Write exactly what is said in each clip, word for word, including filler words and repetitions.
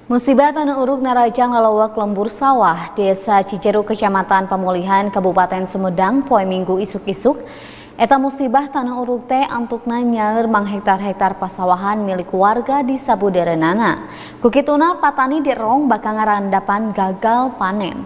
Musibah tanah uruk narajang lalawak lembur sawah, Desa Cijeruk, Kecamatan Pemulihan, Kabupaten Sumedang, poe Minggu isuk-isuk. Eta musibah tanah uruk teh antukna nyaeur mang hektar-hektar pasawahan milik warga di sabudarenana. Kukituna patani di rong bakal ngarandapan gagal panen.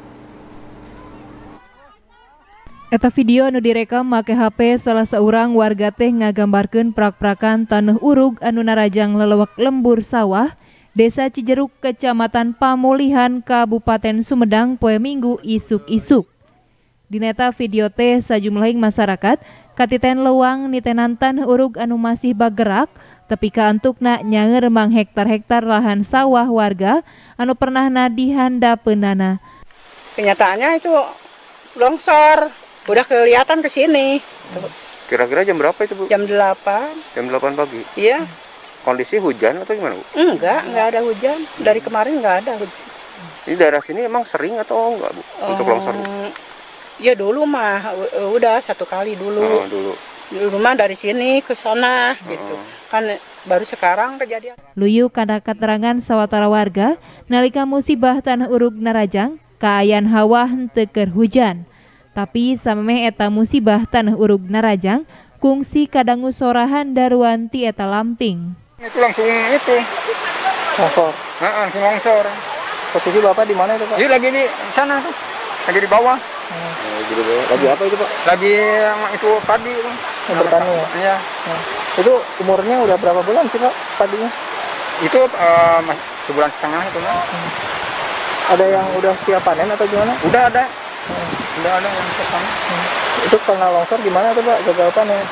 Eta video anu direkam make H P salah seorang warga teh ngagambarkeun prak-prakan tanah urug anu narajang lelewak lembur sawah Desa Cijeruk, Kecamatan Pamulihan, Kabupaten Sumedang, poe Minggu isuk-isuk. Dineta video teh sajumlahing masyarakat katiten leuwang nitenan tanah urug anu masih bagerak tepi ka antukna nyaeur mang hektar-hektar lahan sawah warga anu pernahna dihandapeunana. Kenyataannya itu longsor, udah kelihatan ke sini. Kira-kira jam berapa itu, Bu? Jam delapan. Jam delapan pagi? Iya. Kondisi hujan atau gimana, Bu? Enggak, enggak ada hujan. Dari kemarin enggak ada hujan. Ini daerah sini emang sering atau enggak, Bu? Um, untuk longsor? Ya dulu mah udah satu kali dulu. Oh, dulu. Dulu mah dari sini ke sana oh. gitu. Kan baru sekarang kejadian. Luyu kana katerangan sawatara warga nalika musibah tanah urug narajang kaayaan hawa henteu keur hujan. Tapi samemeh eta musibah tanah urug narajang kungsi kadangu sorahan daruan ti eta lamping. Itu langsung itu longsor. Heeh, langsung longsor. Posisi Bapak di mana itu, Pak? Iya, lagi di sana tuh. Lagi di bawah. Hmm. Lagi di bawah. Lagi apa itu, Pak? Lagi yang itu padi itu. Yang bertani ya? Iya. Hmm. Itu umurnya udah berapa bulan sih, Pak, padinya? Itu uh, sebulan setengah itu, Pak. Hmm. Ada yang udah siap panen atau gimana? Udah ada. Hmm. Udah ada yang siap panen. Hmm. Itu karena longsor gimana tuh, Pak, gagal panen?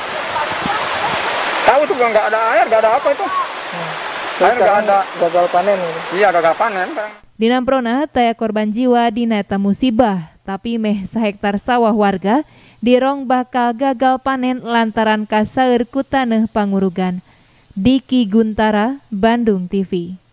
Tahu tuh nggak ada air, nggak ada apa itu. Hmm. Air nggak ada. Gagal panen gitu. Iya, gagal panen. Dinamprona taya korban jiwa dina eta musibah, tapi meh sahektar sawah warga dirong bakal gagal panen lantaran kasaeur ku taneuh pangurugan. Diki Guntara, Bandung T V.